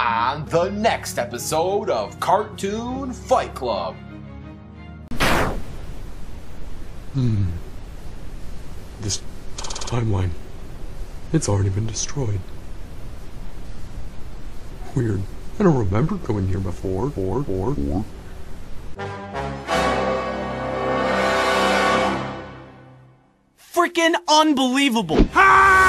on the next episode of Cartoon Fight Club. This timeline, it's already been destroyed. Weird. I don't remember going here before. Freaking unbelievable!